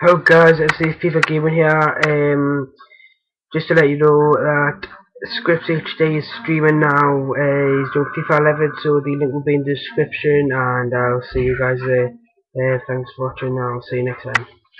Hello guys, it's SAFifaGaming here. Just to let you know that Scripts HD is streaming now. He's doing FIFA 11, so the link will be in the description, and I'll see you guys there. Thanks for watching. I'll see you next time.